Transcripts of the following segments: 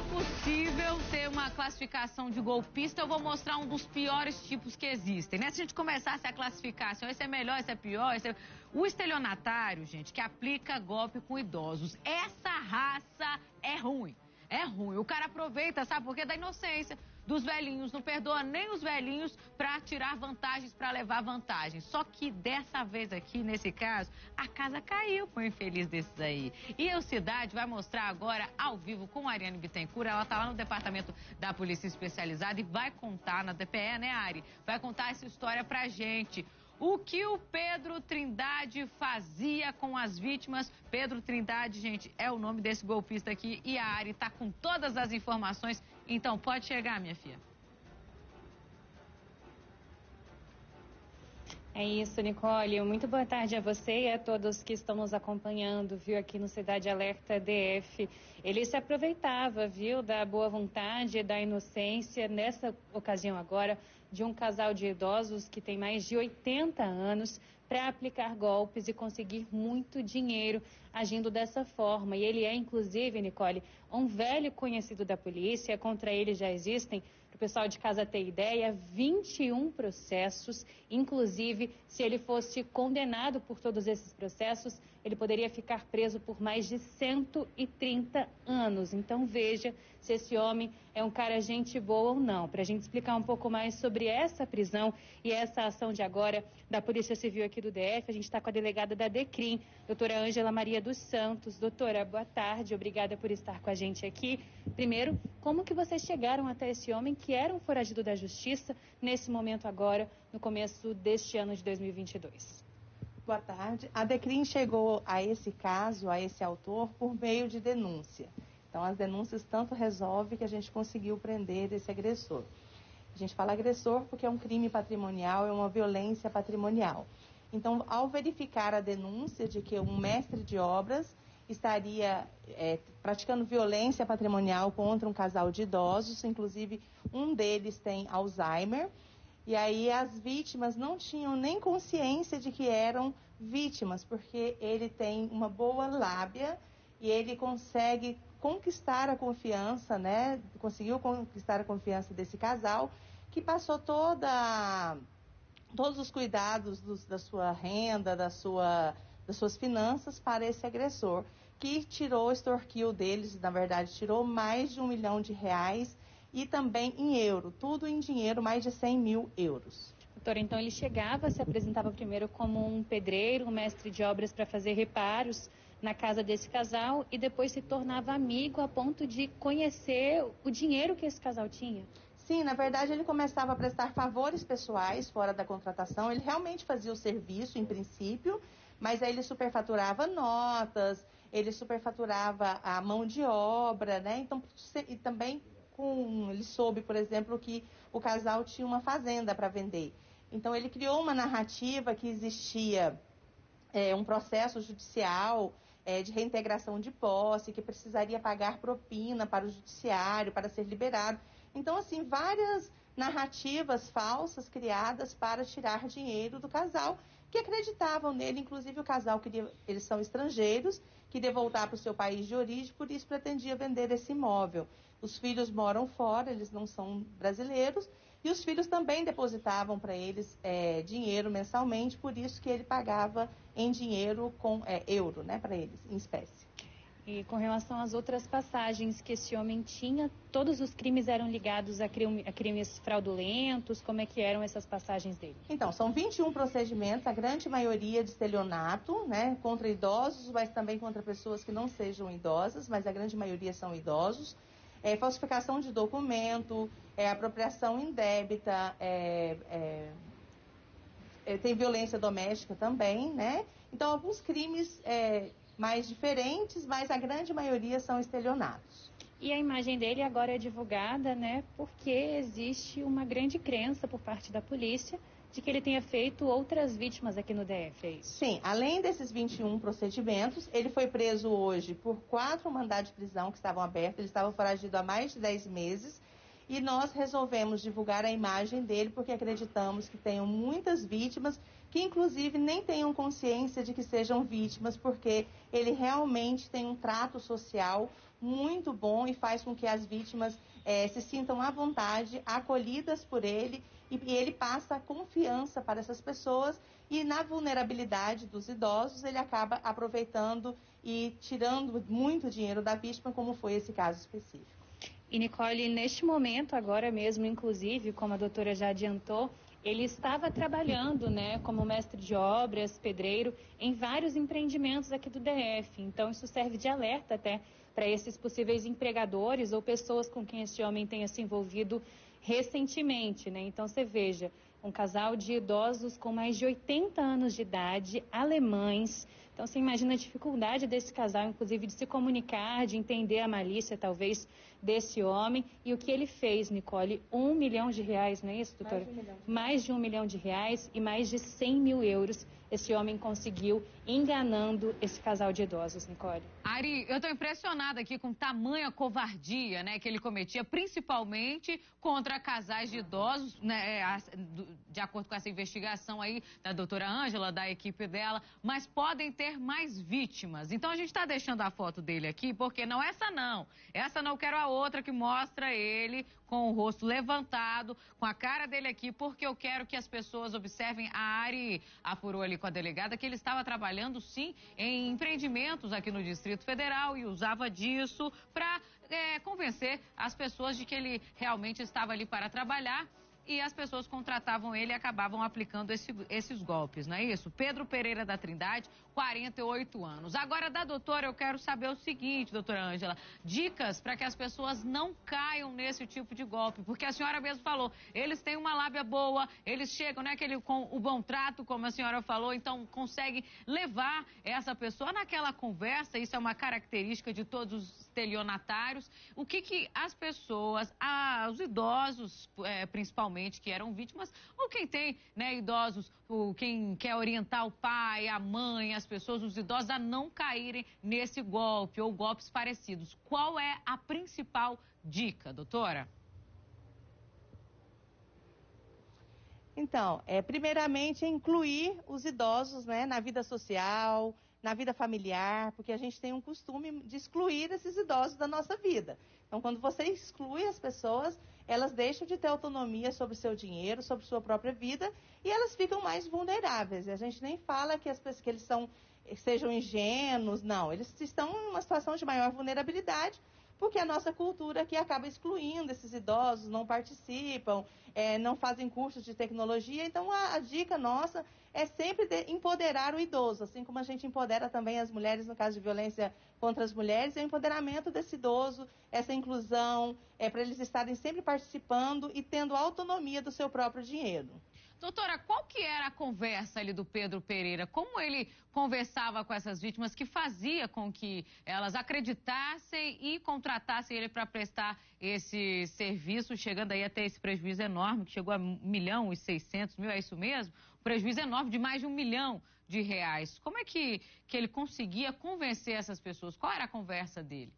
possível ter uma classificação de golpista, eu vou mostrar um dos piores tipos que existem, né? Se a gente começasse a classificar, assim, esse é melhor, esse é pior, esse é... O estelionatário, gente, que aplica golpe com idosos, essa raça é ruim. É ruim. O cara aproveita, sabe por quê? Da inocência dos velhinhos. Não perdoa nem os velhinhos pra tirar vantagens, pra levar vantagens. Só que dessa vez aqui, nesse caso, a casa caiu pro infeliz desses aí. E a Cidade vai mostrar agora, ao vivo, com a Ariane Bittencourt. Ela tá lá no departamento da Polícia Especializada e vai contar, na DPE, né, Ari? Vai contar essa história pra gente. O que o Pedro Trindade fazia com as vítimas? Pedro Trindade, gente, é o nome desse golpista aqui. E a Ari tá com todas as informações. Então, pode chegar, minha filha. É isso, Nicole. Muito boa tarde a você e a todos que estão nos acompanhando, viu, aqui no Cidade Alerta DF. Ele se aproveitava, viu, da boa vontade, da inocência, nessa ocasião agora, de um casal de idosos que tem mais de 80 anos para aplicar golpes e conseguir muito dinheiro agindo dessa forma. E ele é, inclusive, Nicole, um velho conhecido da polícia. Contra ele já existem, para o pessoal de casa ter ideia, 21 processos. Inclusive, se ele fosse condenado por todos esses processos, ele poderia ficar preso por mais de 130 anos. Então veja se esse homem é um cara gente boa ou não. Para a gente explicar um pouco mais sobre essa prisão e essa ação de agora da Polícia Civil aqui do DF, a gente está com a delegada da DECRIM, doutora Ângela Maria dos Santos. Doutora, boa tarde, obrigada por estar com a gente aqui. Primeiro, como que vocês chegaram até esse homem que era um foragido da Justiça nesse momento agora, no começo deste ano de 2022? Boa tarde. A DECRIM chegou a esse caso, a esse autor, por meio de denúncia. Então, as denúncias tanto resolvem que a gente conseguiu prender esse agressor. A gente fala agressor porque é um crime patrimonial, é uma violência patrimonial. Então, ao verificar a denúncia de que um mestre de obras estaria praticando violência patrimonial contra um casal de idosos, inclusive um deles tem Alzheimer, e aí as vítimas não tinham nem consciência de que eram vítimas, porque ele tem uma boa lábia e ele consegue conquistar a confiança, né? Conseguiu conquistar a confiança desse casal, que passou todos os cuidados da sua renda, das suas finanças para esse agressor, que extorquiu deles, na verdade, tirou mais de R$1 milhão e também em euro, tudo em dinheiro, mais de 100 mil euros. Doutora, então ele chegava, se apresentava primeiro como um pedreiro, um mestre de obras para fazer reparos na casa desse casal e depois se tornava amigo a ponto de conhecer o dinheiro que esse casal tinha? Sim, na verdade ele começava a prestar favores pessoais fora da contratação, ele realmente fazia o serviço em princípio, mas aí ele superfaturava notas, ele superfaturava a mão de obra, né? Então, e também ele soube, por exemplo, que o casal tinha uma fazenda para vender. Então ele criou uma narrativa que existia um processo judicial de reintegração de posse, que precisaria pagar propina para o judiciário, para ser liberado. Então, assim, várias narrativas falsas criadas para tirar dinheiro do casal, que acreditavam nele. Inclusive o casal eles são estrangeiros, queria voltar para o seu país de origem, por isso pretendia vender esse imóvel. Os filhos moram fora, eles não são brasileiros, e os filhos também depositavam para eles dinheiro mensalmente, por isso que ele pagava em dinheiro com euro, né, para eles, em espécie. E com relação às outras passagens que esse homem tinha, todos os crimes eram ligados a crimes fraudulentos? Como é que eram essas passagens dele? Então, são 21 procedimentos, a grande maioria de estelionato, né, contra idosos, mas também contra pessoas que não sejam idosas, mas a grande maioria são idosos. Falsificação de documento, apropriação indébita, tem violência doméstica também, né? Então, alguns crimes mais diferentes, mas a grande maioria são estelionatos. E a imagem dele agora é divulgada, né? Porque existe uma grande crença por parte da polícia de que ele tenha feito outras vítimas aqui no DF, é isso? Sim, além desses 21 procedimentos, ele foi preso hoje por 4 mandados de prisão que estavam abertos, ele estava foragido há mais de 10 meses, e nós resolvemos divulgar a imagem dele porque acreditamos que tenham muitas vítimas que inclusive nem tenham consciência de que sejam vítimas, porque ele realmente tem um trato social muito bom e faz com que as vítimas se sintam à vontade, acolhidas por ele, e ele passa a confiança para essas pessoas, e na vulnerabilidade dos idosos ele acaba aproveitando e tirando muito dinheiro da vítima, como foi esse caso específico. E Nicole, neste momento, agora mesmo, inclusive, como a doutora já adiantou, ele estava trabalhando, né, como mestre de obras, pedreiro, em vários empreendimentos aqui do DF. Então, isso serve de alerta até para esses possíveis empregadores ou pessoas com quem esse homem tenha se envolvido recentemente, né? Então, você veja, um casal de idosos com mais de 80 anos de idade, alemães. Então, você imagina a dificuldade desse casal, inclusive, de se comunicar, de entender a malícia, talvez, desse homem. E o que ele fez, Nicole? R$1 milhão, não é isso, doutora? Mais de R$1 milhão e mais de 100 mil euros esse homem conseguiu enganando esse casal de idosos, Nicole. Ari, eu estou impressionada aqui com tamanha covardia, né, que ele cometia, principalmente contra casais de idosos, né, de acordo com essa investigação aí da doutora Ângela, da equipe dela, mas podem ter mais vítimas. Então a gente está deixando a foto dele aqui, porque não essa não, eu quero a outra que mostra ele com o rosto levantado, com a cara dele aqui, porque eu quero que as pessoas observem. A Ari apurou ali com a delegada que ele estava trabalhando, sim, em empreendimentos aqui no Distrito Federal e usava disso para convencer as pessoas de que ele realmente estava ali para trabalhar. E as pessoas contratavam ele e acabavam aplicando esses golpes, não é isso? Pedro Pereira da Trindade, 48 anos. Agora, da doutora, eu quero saber o seguinte, doutora Ângela, dicas para que as pessoas não caiam nesse tipo de golpe, porque a senhora mesmo falou, eles têm uma lábia boa, eles chegam, né, com o bom trato, como a senhora falou, então conseguem levar essa pessoa naquela conversa, isso é uma característica de todos os estelionatários. O que as pessoas, os idosos, principalmente, que eram vítimas, ou quem tem, né, idosos, quem quer orientar o pai, a mãe, as pessoas, os idosos, a não caírem nesse golpe ou golpes parecidos. Qual é a principal dica, doutora? Então, primeiramente, incluir os idosos, né, na vida social, na vida familiar, porque a gente tem um costume de excluir esses idosos da nossa vida. Então, quando você exclui as pessoas, elas deixam de ter autonomia sobre o seu dinheiro, sobre sua própria vida, e elas ficam mais vulneráveis. E a gente nem fala que eles sejam ingênuos, não. Eles estão em uma situação de maior vulnerabilidade, porque a nossa cultura aqui acaba excluindo esses idosos, não participam, não fazem cursos de tecnologia. Então, a dica nossa é sempre empoderar o idoso, assim como a gente empodera também as mulheres no caso de violência contra as mulheres, é o empoderamento desse idoso, essa inclusão, para eles estarem sempre participando e tendo autonomia do seu próprio dinheiro. Doutora, qual que era a conversa ali do Pedro Pereira? Como ele conversava com essas vítimas que fazia com que elas acreditassem e contratassem ele para prestar esse serviço, chegando aí até esse prejuízo enorme, que chegou a 1.600.000, é isso mesmo? Um prejuízo enorme de mais de R$1 milhão. Como é que ele conseguia convencer essas pessoas? Qual era a conversa dele?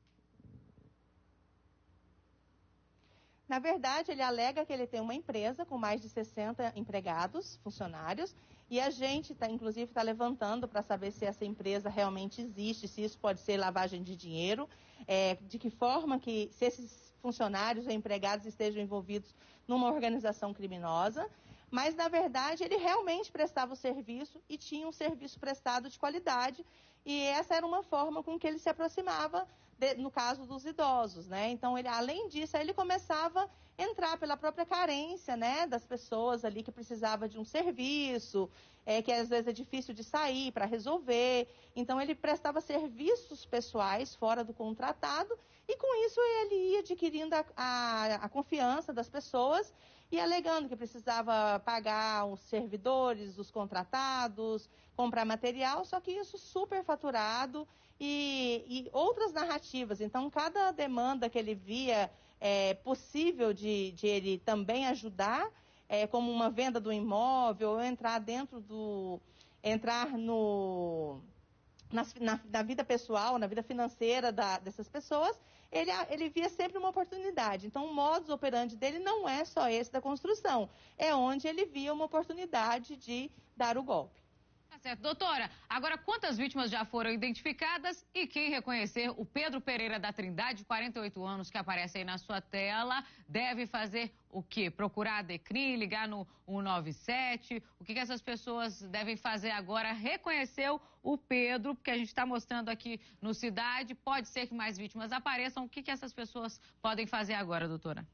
Na verdade, ele alega que ele tem uma empresa com mais de 60 empregados, funcionários, e a gente, inclusive, está levantando para saber se essa empresa realmente existe, se isso pode ser lavagem de dinheiro, de que forma que, se esses funcionários ou empregados estejam envolvidos numa organização criminosa. Mas, na verdade, ele realmente prestava o serviço e tinha um serviço prestado de qualidade, e essa era uma forma com que ele se aproximava, no caso dos idosos, né? Então, além disso, aí ele começava a entrar pela própria carência, né, das pessoas ali que precisavam de um serviço, que às vezes é difícil de sair para resolver. Então, ele prestava serviços pessoais fora do contratado, e com isso ele ia adquirindo a confiança das pessoas e alegando que precisava pagar os servidores, os contratados, comprar material, só que isso superfaturado e outras narrativas. Então, cada demanda que ele via possível de ele também ajudar, como uma venda do imóvel, ou entrar na vida pessoal, na vida financeira dessas pessoas, ele via sempre uma oportunidade. Então, o modus operandi dele não é só esse da construção, é onde ele via uma oportunidade de dar o golpe. Certo, doutora. Agora, quantas vítimas já foram identificadas e quem reconhecer o Pedro Pereira da Trindade, de 48 anos, que aparece aí na sua tela, deve fazer o quê? Procurar a Decrim, ligar no 197? O que essas pessoas devem fazer agora? Reconheceu o Pedro, porque a gente está mostrando aqui no Cidade, pode ser que mais vítimas apareçam. O que essas pessoas podem fazer agora, doutora?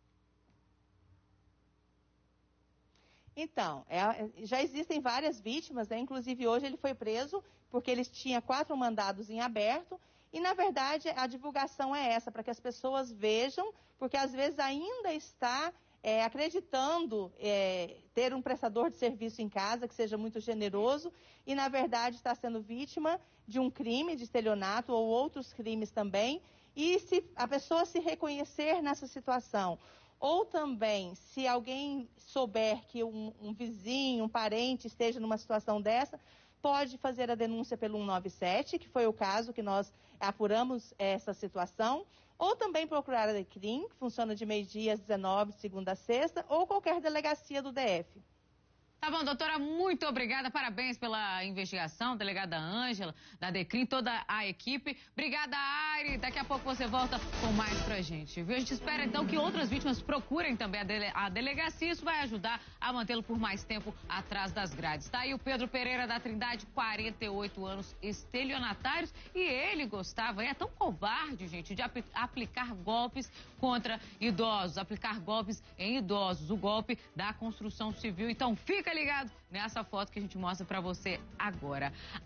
Então, já existem várias vítimas, né? Inclusive hoje ele foi preso porque ele tinha 4 mandados em aberto e, na verdade, a divulgação é essa, para que as pessoas vejam, porque às vezes ainda está acreditando ter um prestador de serviço em casa que seja muito generoso e, na verdade, está sendo vítima de um crime de estelionato ou outros crimes também. E se a pessoa se reconhecer nessa situação, ou também, se alguém souber que um vizinho, um parente esteja numa situação dessa, pode fazer a denúncia pelo 197, que foi o caso que nós apuramos essa situação, ou também procurar a Decrim, que funciona de meio-dia às 19, de segunda a sexta, ou qualquer delegacia do DF. Tá bom, doutora, muito obrigada, parabéns pela investigação, delegada Ângela, da Decrim, toda a equipe. Obrigada, Ari, daqui a pouco você volta com mais pra gente, viu? A gente espera, então, que outras vítimas procurem também a delegacia, isso vai ajudar a mantê-lo por mais tempo atrás das grades. Tá aí o Pedro Pereira da Trindade, 48 anos, estelionatários, e ele gostava, é tão covarde, gente, de aplicar golpes contra idosos, aplicar golpes em idosos, o golpe da construção civil. Então, fica ligado nessa foto que a gente mostra pra você agora.